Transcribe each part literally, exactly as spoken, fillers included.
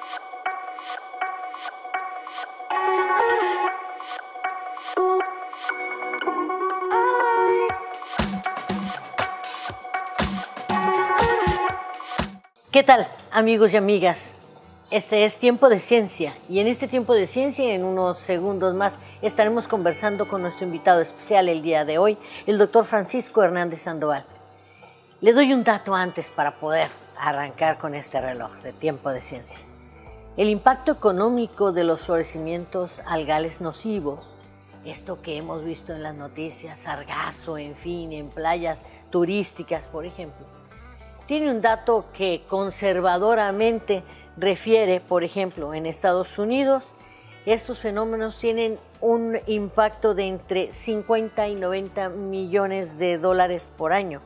¿Qué tal, amigos y amigas? Este es Tiempo de Ciencia y en este Tiempo de Ciencia, en unos segundos más, estaremos conversando con nuestro invitado especial el día de hoy, el doctor Francisco Hernández Sandoval. Le doy un dato antes para poder arrancar con este reloj de Tiempo de Ciencia. El impacto económico de los florecimientos algales nocivos, esto que hemos visto en las noticias, sargazo, en fin, en playas turísticas, por ejemplo, tiene un dato que conservadoramente refiere, por ejemplo, en Estados Unidos, estos fenómenos tienen un impacto de entre cincuenta y noventa millones de dólares por año.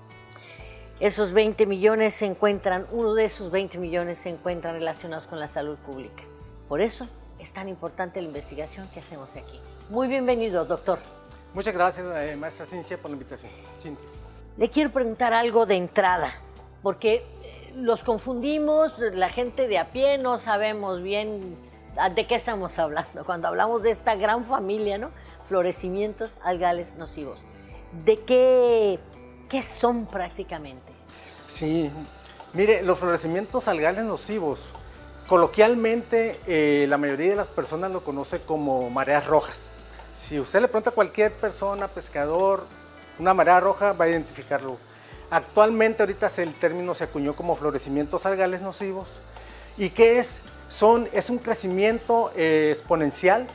Esos veinte millones se encuentran, uno de esos veinte millones se encuentran relacionados con la salud pública. Por eso es tan importante la investigación que hacemos aquí. Muy bienvenido, doctor. Muchas gracias, eh, maestra Cintia, por la invitación. Cintia. Le quiero preguntar algo de entrada, porque los confundimos, la gente de a pie no sabemos bien de qué estamos hablando cuando hablamos de esta gran familia, ¿no? Florecimientos algales nocivos. ¿De qué, qué son prácticamente? Sí, mire, los florecimientos algales nocivos, coloquialmente eh, la mayoría de las personas lo conoce como mareas rojas. Si usted le pregunta a cualquier persona, pescador, una marea roja, va a identificarlo. Actualmente, ahorita el término se acuñó como florecimientos algales nocivos. ¿Y qué es? Son, es un crecimiento eh, exponencial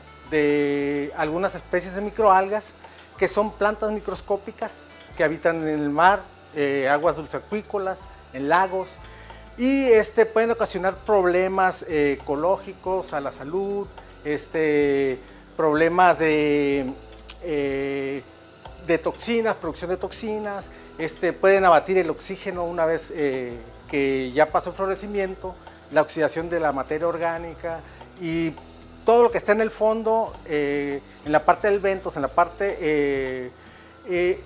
de algunas especies de microalgas que son plantas microscópicas que habitan en el mar, eh, aguas dulceacuícolas, en lagos, y este, pueden ocasionar problemas eh, ecológicos a la salud, este, problemas de... Eh, de toxinas, producción de toxinas, este, pueden abatir el oxígeno una vez eh, que ya pasó el florecimiento, la oxidación de la materia orgánica y todo lo que está en el fondo, eh, en la parte del ventos, en la parte, eh, eh,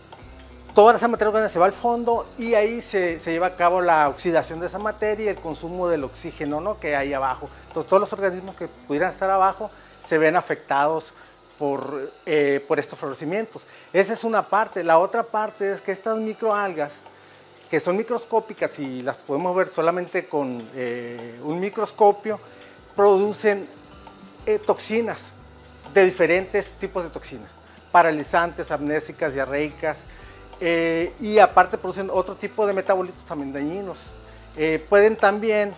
toda esa materia orgánica se va al fondo y ahí se, se lleva a cabo la oxidación de esa materia y el consumo del oxígeno, ¿no?, que hay abajo. Entonces todos los organismos que pudieran estar abajo se ven afectados Por, eh, por estos florecimientos. Esa es una parte. La otra parte es que estas microalgas, que son microscópicas y las podemos ver solamente con eh, un microscopio, producen eh, toxinas, de diferentes tipos de toxinas, paralizantes, amnésicas, diarreicas, eh, y aparte producen otro tipo de metabolitos también dañinos. Eh, pueden también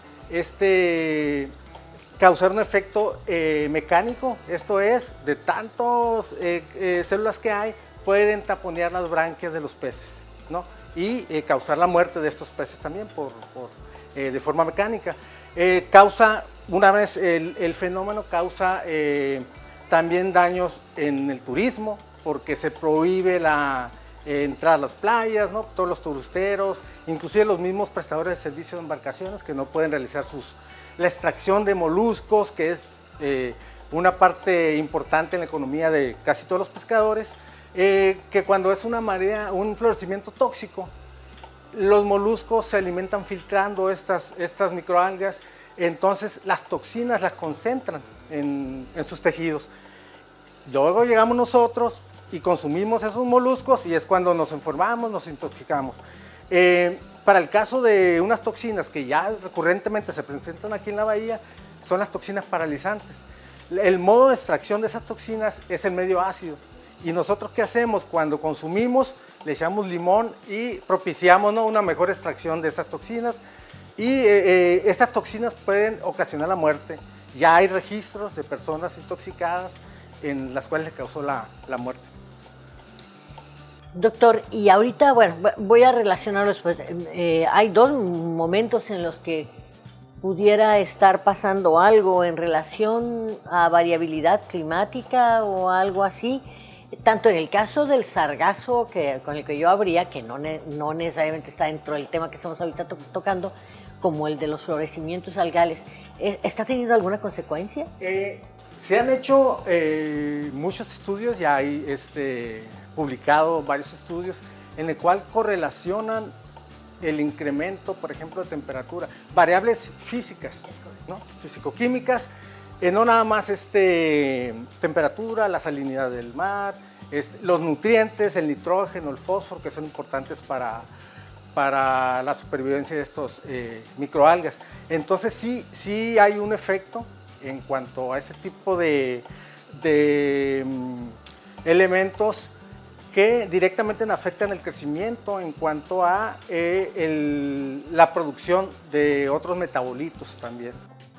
este, causar un efecto eh, mecánico, esto es, de tantas eh, eh, células que hay, pueden taponear las branquias de los peces, ¿no? Y eh, causar la muerte de estos peces también por, por, eh, de forma mecánica. Eh, causa, una vez el, el fenómeno causa eh, también daños en el turismo, porque se prohíbe la eh, entrar a las playas, ¿no? Todos los turisteros, inclusive los mismos prestadores de servicios de embarcaciones que no pueden realizar sus la extracción de moluscos, que es eh, una parte importante en la economía de casi todos los pescadores, eh, que cuando es una marea, un florecimiento tóxico, los moluscos se alimentan filtrando estas, estas microalgas, entonces las toxinas las concentran en, en sus tejidos. Luego llegamos nosotros y consumimos esos moluscos y es cuando nos enfermamos, nos intoxicamos. Eh, Para el caso de unas toxinas que ya recurrentemente se presentan aquí en la bahía, son las toxinas paralizantes. El modo de extracción de esas toxinas es el medio ácido. ¿Y nosotros qué hacemos? Cuando consumimos, le echamos limón y propiciamos, ¿no?, una mejor extracción de estas toxinas. Y eh, eh, estas toxinas pueden ocasionar la muerte. Ya hay registros de personas intoxicadas en las cuales le causó la, la muerte. Doctor, y ahorita, bueno, voy a relacionarlo después. Eh, hay dos momentos en los que pudiera estar pasando algo en relación a variabilidad climática o algo así, tanto en el caso del sargazo, que, con el que yo habría, que no, ne no necesariamente está dentro del tema que estamos ahorita to tocando, como el de los florecimientos algales. ¿Está teniendo alguna consecuencia? Eh, se han hecho eh, muchos estudios, ya hay este, publicado varios estudios en el cual correlacionan el incremento, por ejemplo, de temperatura, variables físicas ¿no? Físico-químicas, eh, no nada más este, temperatura, la salinidad del mar, este, los nutrientes, el nitrógeno, el fósforo, que son importantes para, para la supervivencia de estos eh, microalgas. Entonces sí, sí hay un efecto en cuanto a este tipo de, de um, elementos que directamente afectan el crecimiento en cuanto a eh, el, la producción de otros metabolitos también.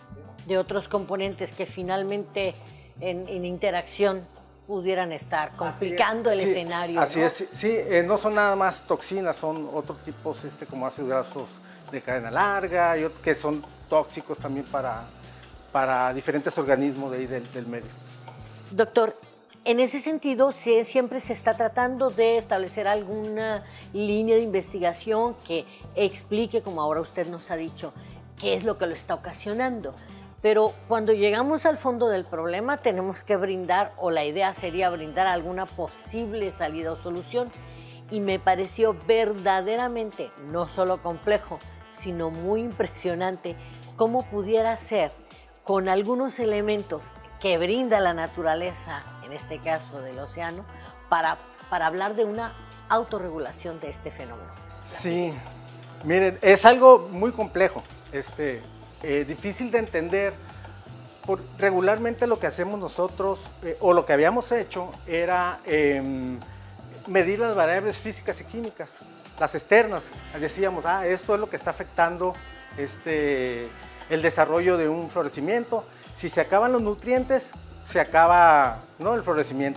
De otros componentes que finalmente en, en interacción pudieran estar complicando el sí, escenario. Así ¿no? es, sí, sí eh, no son nada más toxinas, son otros tipos este, como ácidos grasos de cadena larga y otros que son tóxicos también para, para diferentes organismos de ahí del, del medio. Doctor, en ese sentido, se, siempre se está tratando de establecer alguna línea de investigación que explique, como ahora usted nos ha dicho, qué es lo que lo está ocasionando. Pero cuando llegamos al fondo del problema, tenemos que brindar, o la idea sería brindar alguna posible salida o solución. Y me pareció verdaderamente, no solo complejo, sino muy impresionante, cómo pudiera ser con algunos elementos que brinda la naturaleza, en este caso del océano, para, para hablar de una autorregulación de este fenómeno. Sí, miren, es algo muy complejo, este, eh, difícil de entender. Por, regularmente lo que hacemos nosotros, eh, o lo que habíamos hecho, era eh, medir las variables físicas y químicas, las externas. Decíamos, ah, esto es lo que está afectando este, el desarrollo de un florecimiento. Si se acaban los nutrientes, se acaba, ¿no?, el florecimiento.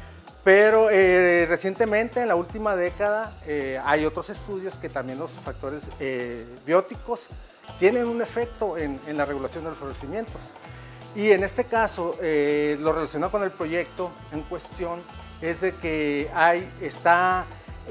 Pero eh, recientemente, en la última década, eh, hay otros estudios que también los factores eh, bióticos tienen un efecto en, en la regulación de los florecimientos. Y en este caso, eh, lo relacionado con el proyecto en cuestión es de que hay, está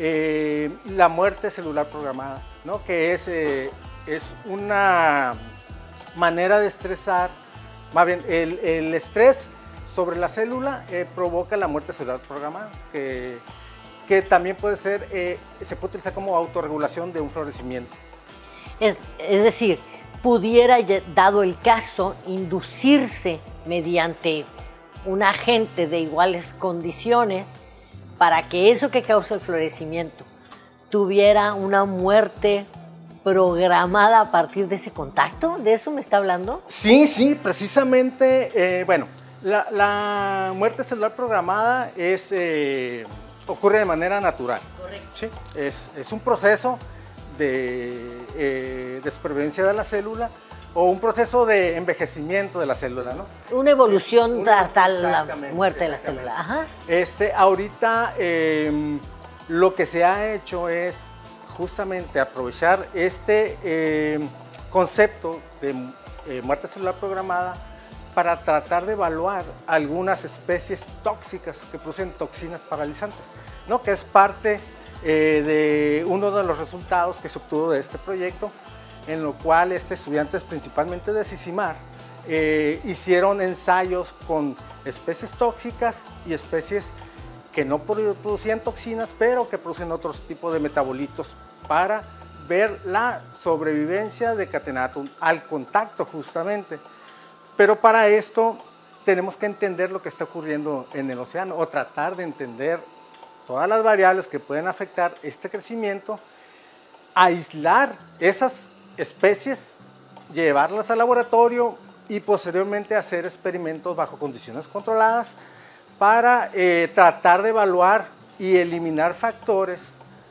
eh, la muerte celular programada, ¿no?, que es, eh, es una manera de estresar. Más bien, el, el estrés sobre la célula eh, provoca la muerte celular programada, que, que también puede ser, eh, se puede utilizar como autorregulación de un florecimiento. Es, es decir, pudiera, dado el caso, inducirse mediante un agente de iguales condiciones para que eso que causa el florecimiento tuviera una muerte programada a partir de ese contacto. ¿De eso me está hablando? Sí, sí, precisamente, eh, bueno, la, la muerte celular programada es, eh, ocurre de manera natural. Correcto. ¿Sí? Es, es un proceso de, eh, de supervivencia de la célula o un proceso de envejecimiento de la célula, ¿no? Una evolución Una, hasta la muerte de la célula. Ajá. Este, ahorita eh, lo que se ha hecho es justamente aprovechar este eh, concepto de eh, muerte celular programada para tratar de evaluar algunas especies tóxicas que producen toxinas paralizantes, ¿no?, que es parte eh, de uno de los resultados que se obtuvo de este proyecto, en lo cual este, estudiantes principalmente de Sicimar eh, hicieron ensayos con especies tóxicas y especies que no producían toxinas, pero que producen otros tipos de metabolitos para ver la sobrevivencia de catenatum al contacto justamente. Pero para esto tenemos que entender lo que está ocurriendo en el océano o tratar de entender todas las variables que pueden afectar este crecimiento, aislar esas especies, llevarlas al laboratorio y posteriormente hacer experimentos bajo condiciones controladas para eh, tratar de evaluar y eliminar factores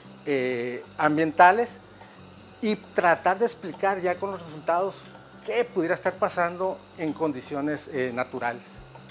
eh, ambientales y tratar de explicar ya con los resultados qué pudiera estar pasando en condiciones eh, naturales.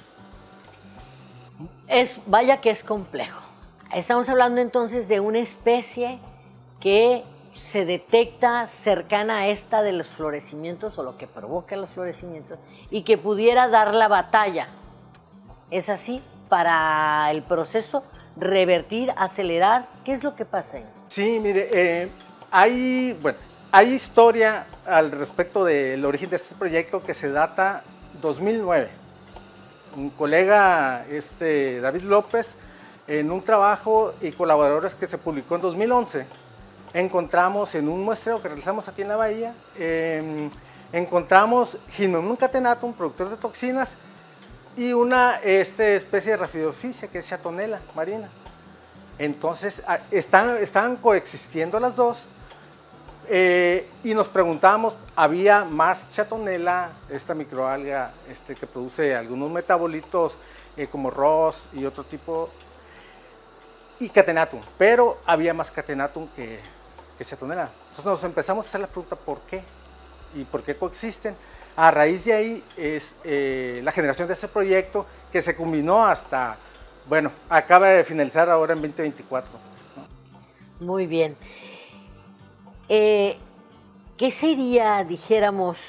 Es, vaya que es complejo. Estamos hablando entonces de una especie que se detecta cercana a esta de los florecimientos o lo que provoca los florecimientos y que pudiera dar la batalla. ¿Es así? Para el proceso, revertir, acelerar, ¿qué es lo que pasa ahí? Sí, mire, eh, hay, bueno, hay historia al respecto del origen de este proyecto que se data dos mil nueve. Un colega, este, David López, en un trabajo y colaboradores que se publicó en dos mil once, encontramos en un muestreo que realizamos aquí en la bahía eh, encontramos Gymnojum catenatum, productor de toxinas, y una este, especie de Rhaphidophisia, que es Chatonella marina. Entonces, están, están coexistiendo las dos, eh, y nos preguntamos, ¿había más Chatonella, esta microalga este, que produce algunos metabolitos eh, como R O S y otro tipo, y Catenatum, pero había más Catenatum que, que Chatonella? Entonces nos empezamos a hacer la pregunta, ¿por qué? ¿Y por qué coexisten? A raíz de ahí es eh, la generación de este proyecto que se culminó hasta, bueno, acaba de finalizar ahora en veinte veinticuatro, ¿no? Muy bien. Eh, ¿Qué sería, dijéramos,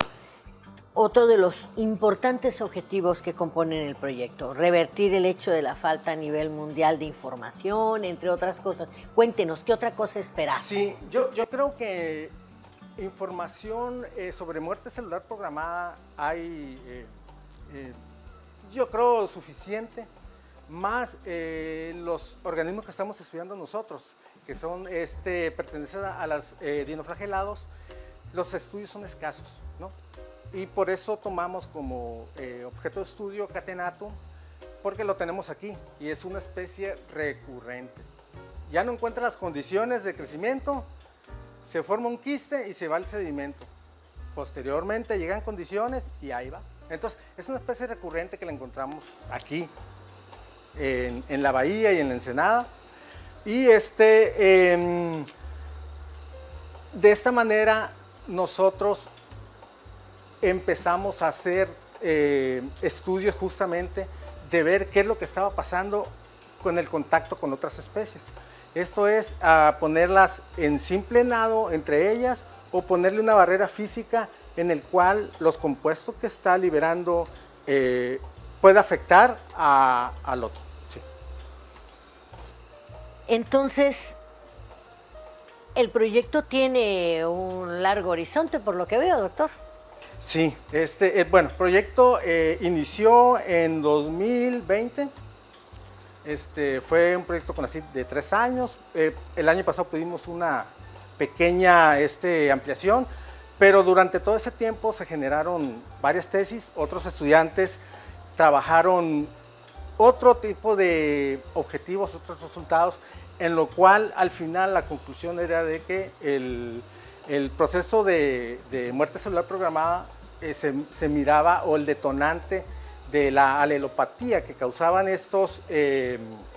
otro de los importantes objetivos que componen el proyecto? Revertir el hecho de la falta a nivel mundial de información, entre otras cosas. Cuéntenos, ¿qué otra cosa esperar? Sí, yo, yo creo que información eh, sobre muerte celular programada hay, eh, eh, yo creo, suficiente, más eh, los organismos que estamos estudiando nosotros, que son, este, pertenecen a, a los eh, dinoflagelados, los estudios son escasos, ¿no? Y por eso tomamos como eh, objeto de estudio Catenatum, porque lo tenemos aquí y es una especie recurrente. Ya no encuentra las condiciones de crecimiento, se forma un quiste y se va al sedimento. Posteriormente llegan condiciones y ahí va. Entonces, es una especie recurrente que la encontramos aquí, en, en la bahía y en la ensenada. Y este, eh, de esta manera nosotros empezamos a hacer eh, estudios justamente de ver qué es lo que estaba pasando con el contacto con otras especies. Esto es a ponerlas en simple nado entre ellas o ponerle una barrera física en el cual los compuestos que está liberando eh, puede afectar a, al otro. Sí. Entonces, el proyecto tiene un largo horizonte, por lo que veo, doctor. Sí, este, eh, bueno, el proyecto eh, inició en dos mil veinte. Este, fue un proyecto con así de tres años. Eh, el año pasado tuvimos una pequeña este, ampliación, pero durante todo ese tiempo se generaron varias tesis. Otros estudiantes trabajaron otro tipo de objetivos, otros resultados, en lo cual al final la conclusión era de que el, el proceso de, de muerte celular programada eh, se, se miraba, o el detonante de la alelopatía que causaban estos eh,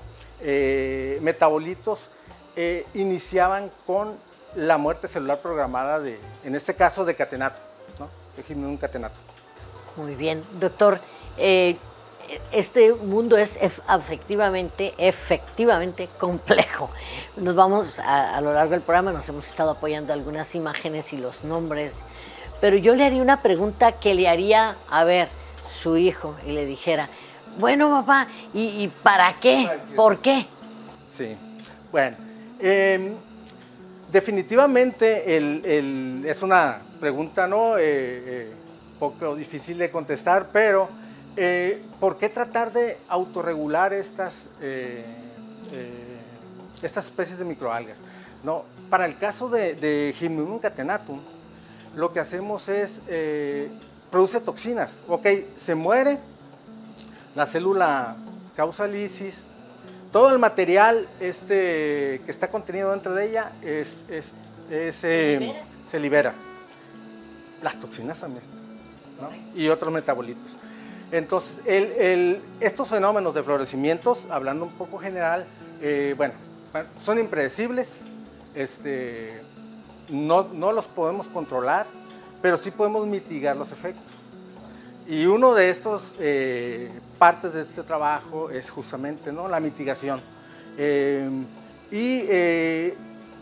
eh, metabolitos, eh, iniciaban con la muerte celular programada, de, en este caso de catenato, ¿no? De Gymnojum catenatum. Muy bien, doctor. Eh, este mundo es efectivamente, efectivamente complejo. Nos vamos, a, a lo largo del programa nos hemos estado apoyando algunas imágenes y los nombres, pero yo le haría una pregunta que le haría, a ver, su hijo, y le dijera, bueno, papá, ¿y, y para qué? ¿Por qué? Sí, bueno, eh, definitivamente el, el, es una pregunta, ¿no? Eh, eh, poco difícil de contestar, pero eh, ¿por qué tratar de autorregular estas, eh, eh, estas especies de microalgas? No, para el caso de, de Gymnojum catenatum, lo que hacemos es eh, produce toxinas. Ok, se muere, la célula causa lisis, todo el material este, que está contenido dentro de ella es, es, es, ¿Se, eh, libera? se libera. Las toxinas también, ¿no? Y otros metabolitos. Entonces, el, el, estos fenómenos de florecimientos, hablando un poco general, eh, bueno, son impredecibles, este, no, no los podemos controlar, pero sí podemos mitigar los efectos. Y uno de estos eh, partes de este trabajo es justamente, ¿no?, la mitigación. Eh, y eh,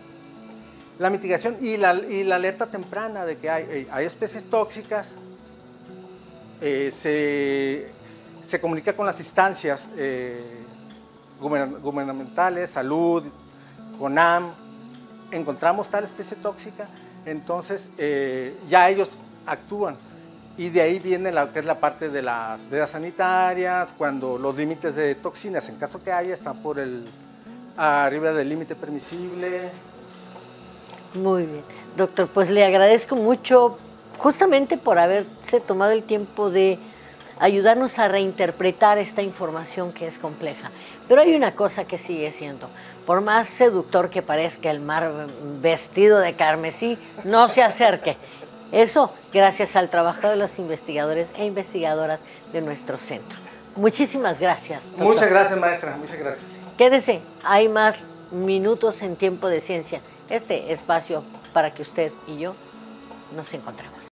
la mitigación y la, y la alerta temprana de que hay, hay especies tóxicas, eh, se, se comunica con las instancias eh, gubernamentales, salud, CONAM, encontramos tal especie tóxica, entonces eh, ya ellos actúan. Y de ahí viene la que es la parte de las vedas sanitarias, cuando los límites de toxinas, en caso que haya, están por el, arriba del límite permisible. Muy bien. Doctor, pues le agradezco mucho justamente por haberse tomado el tiempo de ayudarnos a reinterpretar esta información que es compleja. Pero hay una cosa que sigue siendo, por más seductor que parezca el mar vestido de carmesí, no se acerque. Eso gracias al trabajo de los investigadores e investigadoras de nuestro centro. Muchísimas gracias, doctor. Muchas gracias, maestra, muchas gracias. Quédese, hay más minutos en Tiempo de Ciencia, este espacio para que usted y yo nos encontremos.